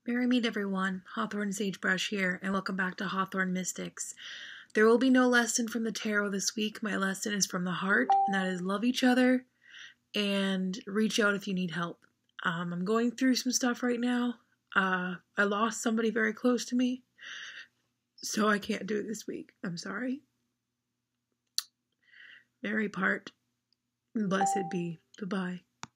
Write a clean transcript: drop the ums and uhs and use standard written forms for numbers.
Merry meet everyone, Hawthorne Sagebrush here, and welcome back to Hawthorne Mystics. There will be no lesson from the tarot this week. My lesson is from the heart, and that is love each other and reach out if you need help. I'm going through some stuff right now. I lost somebody very close to me, so I can't do it this week. I'm sorry. Merry part, and blessed be. Bye-bye.